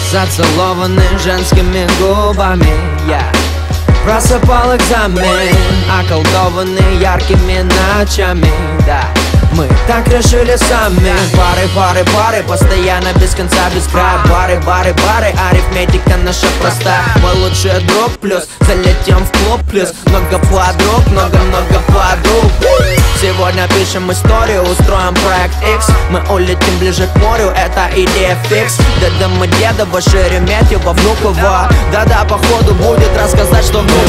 зацелованы женскими губами. Я просыпал экзамен, околдованный яркими ночами. Да, мы так решили сами. Пары, постоянно без конца, без края. Бары, арифметика наша простая. Мой лучший друг плюс, залетим в клуб плюс. Много подруг, много подруг. Сегодня пишем историю, устроим проект X. Мы улетим ближе к морю, это идея фикс. Дедом и Дедово, Шереметьево, Внуково. Да-да, походу будет рассказать, что внуково.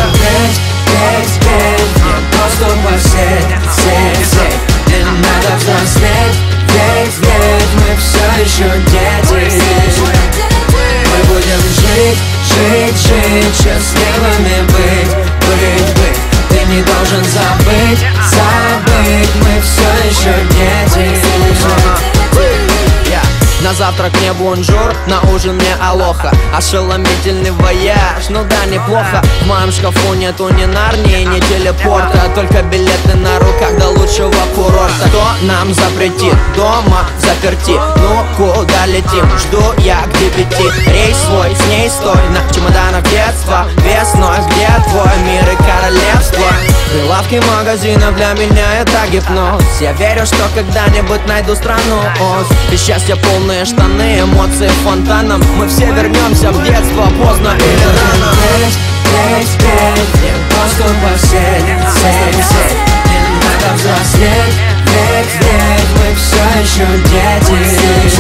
Не просто посеть. Не надо взрослеть, ведь мы все еще дети. Мы будем жить, счастливыми быть. Ты не должен забыть, мы все еще дети. На завтрак мне бонжур, на ужин мне алоха. Ошеломительный вояж, ну да, неплохо. В моем шкафу нету ни Нарнии, ни телепорта, только билеты на руках до лучшего курорта. Кто нам запретит дома заперти? Ну куда летим? Жду я к 9. Рейс свой, с ней стой. На чемоданах детства, весной. Где твой мир и королевство? Прилавки магазинов для меня это гипноз. Я верю, что когда-нибудь найду страну Оз. И счастье полные штаны, эмоции фонтаном. Мы все вернемся в детство, поздно или рано. Не просто посеть. Не надо взрослеть, ведь мы все еще дети.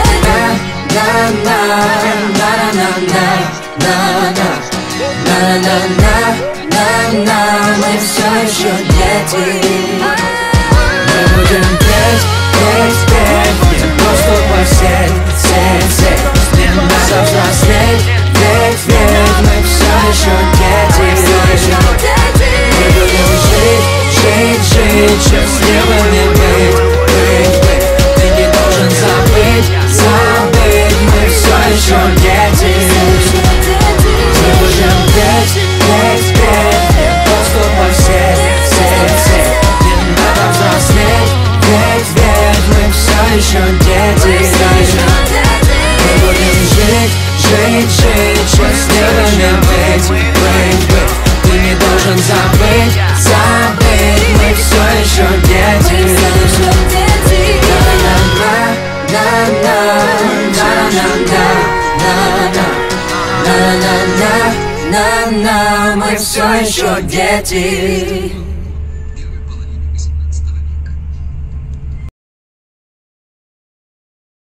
Мы все еще дети. Мы будем петь. Не просто посеть. Не надо взрослеть, ведь мы все еще дети. Мы будем жить, счастливыми быть. Ты не должен забыть, мы все еще дети. Мы будем петь. Не просто посеть. Не надо взрослеть, ведь мы все еще дети. Мы будем жить, счастливыми быть. Ты не должен забыть, мы все еще дети. Мы все еще дети.